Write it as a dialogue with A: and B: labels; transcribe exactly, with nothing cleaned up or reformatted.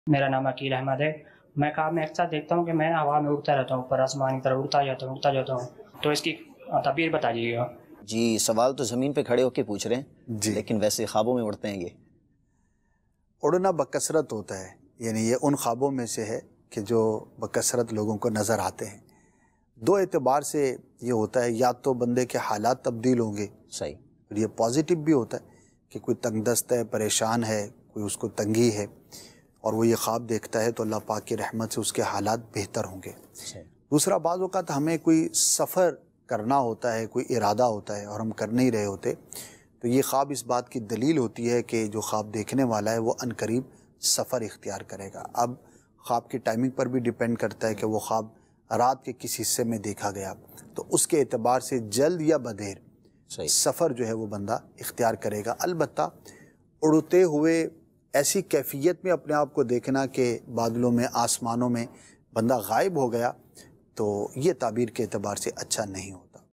A: मेरा नाम अकील अहमद है। मैं ख्वाब में अक्सर देखता हूँ कि मैं हवा में उड़ता रहता हूँ, ऊपर आसमान की तरफ उड़ता जाता हूँ उड़ता जाता हूँ। तो इसकी तबीर बता दीजिएगा।
B: जी, सवाल तो ज़मीन पे खड़े होके पूछ रहे हैं जी, लेकिन वैसे ख्वाबों में उड़ते हैं। ये
C: उड़ना बकसरत होता है, यानी ये उन ख्वाबों में से है कि जो बकसरत लोगों को नज़र आते हैं। दो एतबार से ये होता है, या तो बंदे के हालात तब्दील होंगे,
B: सही,
C: और ये पॉजिटिव भी होता है कि कोई तंगदस्त है, परेशान है, कोई उसको तंगी है और वो ये ख्वाब देखता है तो अल्लाह पाक की रहमत से उसके हालात बेहतर होंगे। दूसरा, बाज़ औक़ात हमें कोई सफ़र करना होता है, कोई इरादा होता है और हम कर नहीं रहे होते, तो ये ख्वाब इस बात की दलील होती है कि जो ख्वाब देखने वाला है वो अनकरीब सफ़र इख्तियार करेगा। अब ख्वाब की टाइमिंग पर भी डिपेंड करता है कि वो ख्वाब रात के किस हिस्से में देखा गया, तो उसके एतबार से जल्द या बदेर सफ़र जो है वो बंदा इख्तियार करेगा। अलबत्ता उड़ते हुए ऐसी कैफियत में अपने आप को देखना कि बादलों में, आसमानों में बंदा गायब हो गया, तो ये ताबीर के एतबार से अच्छा नहीं होता।